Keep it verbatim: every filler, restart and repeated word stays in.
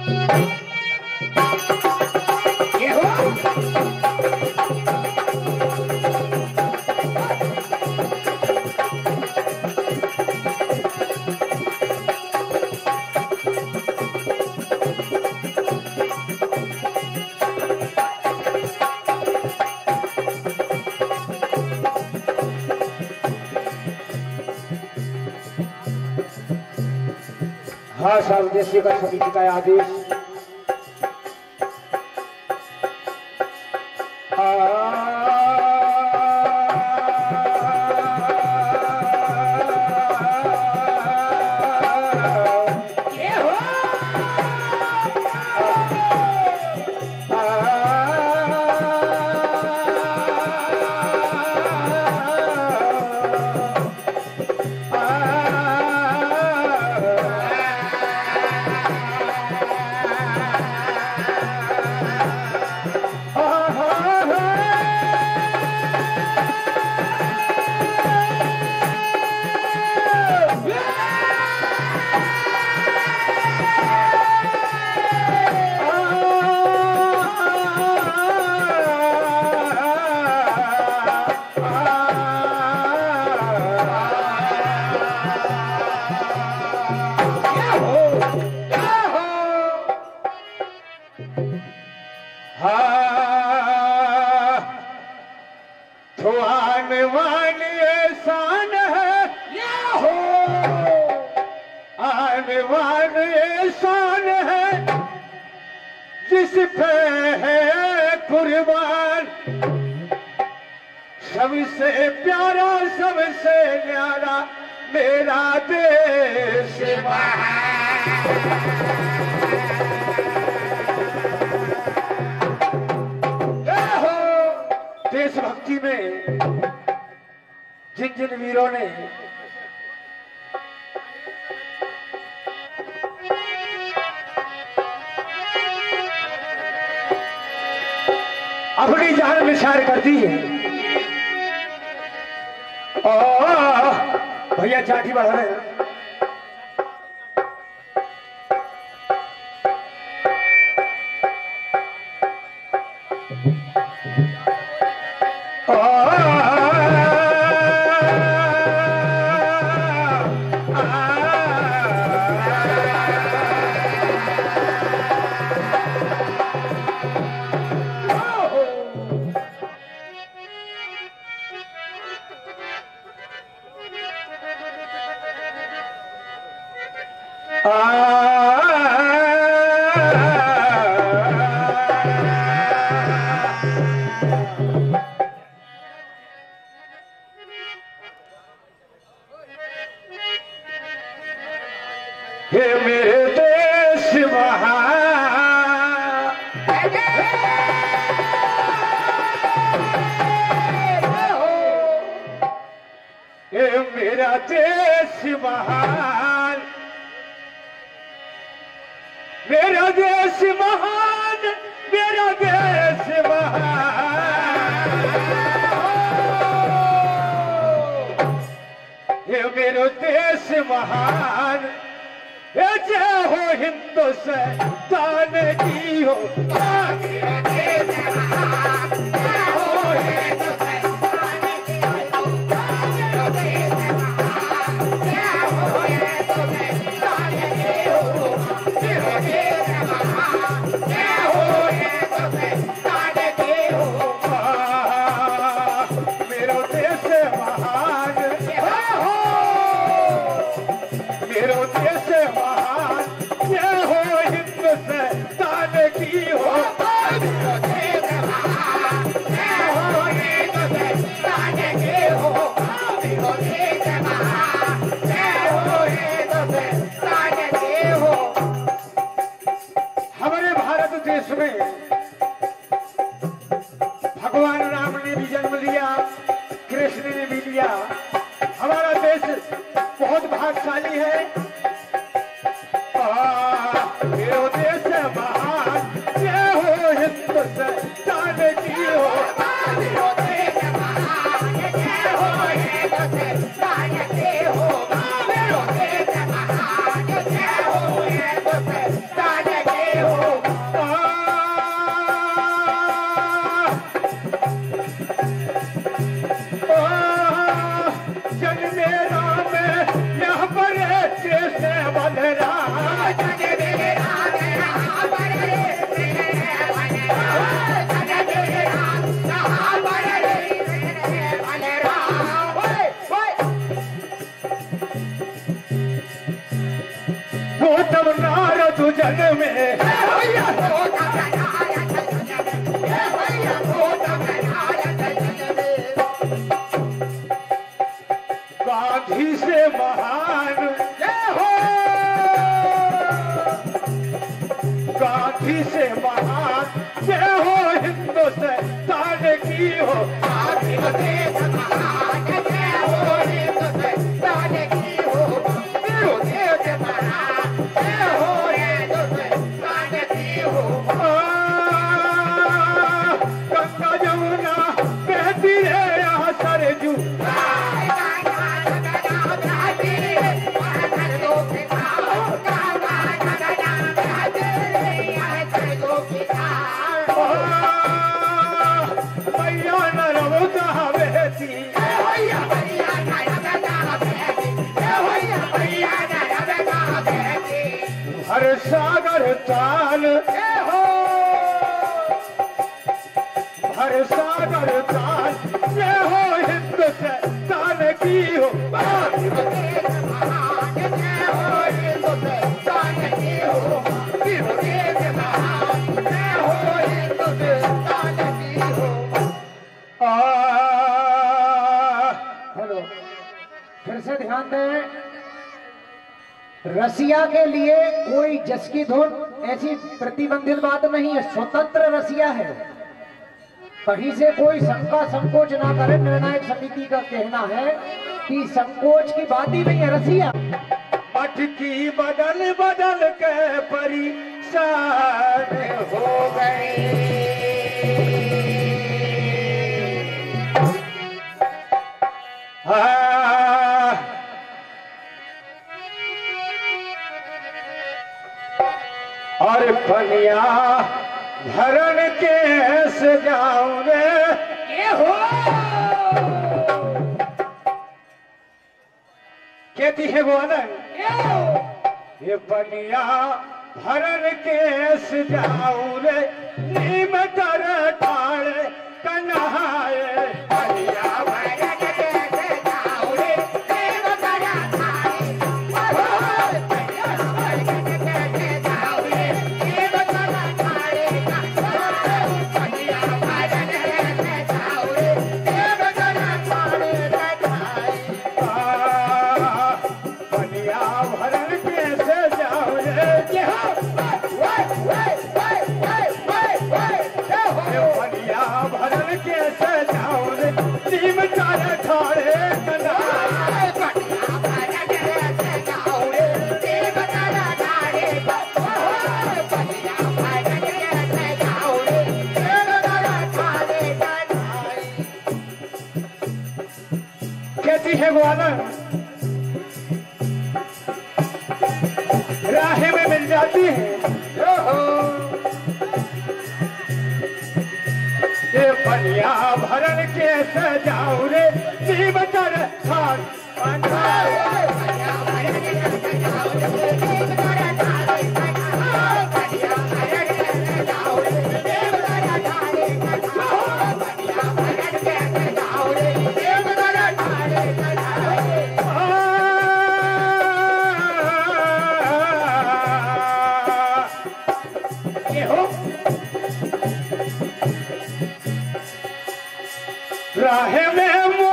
भाषा विदेशी का समिति का आदेश सबसे प्यारा सबसे न्यारा मेरा देश देशभक्ति में जिन जिन वीरों ने अपनी जान निछावर कर दी है, भैया चाटी बढ़ा रहे हैं। हे मेरे देश महान, हे मेरा देश महान, मेरा देश महान, मेरा देश महान, हे मेरा देश महान, जय हो हिंदुस्तान की हो, मेरा देश महान, मेरा देश महान, जय हो हिंदुस्तान की हो, हमारे भारत देश में भगवान राम ने भी जन्म लिया, कृष्ण ने भी लिया। हमारा देश बहुत भाग्यशाली है। मेरा देश महान, जय हो हिंदुस्तान की हो, मेरा देश महान, जय हो हिंदुस्तान की हो, मेरा देश महान, जय हो हिंदुस्तान की हो। जन में गांधी से महान हो, गांधी से महान जय हो हिंदुस्तान की हो, गांधी से महान जय हो हिंदुस्तान की हो, गांधी से महान जय हो हिंदुस्तान की हो। गंगा जमुना बहती है यहाँ सरजू, हर सागर ताल हो, हर सागर ताल ये हो हिंदुस्तान की हो, हिंदुस्तान की हो, हिंदुस्तान की हो। हेलो, फिर से ध्यान दें, रसिया के लिए कोई जस की धुन ऐसी प्रतिबंधित बात नहीं है, स्वतंत्र रसिया है, कहीं से कोई शंका संकोच ना करे। निर्णायक समिति का कहना है कि संकोच की बात ही नहीं है। रसिया मटकी बदल बदल के परेशान हो गए, और पनिया भरन के सजाऊं रे ये हो, कहती है वो ना ये पनिया भरन के सजाऊं रे, नीम तर ठाड़े कन्हाए, पनिया भरन के सजाऊं रे, नीम तर ठाड़े है ग्वाला राह में मिल जाती है, ये पनिया भरन के सजाऊ रे, नीम तर राह में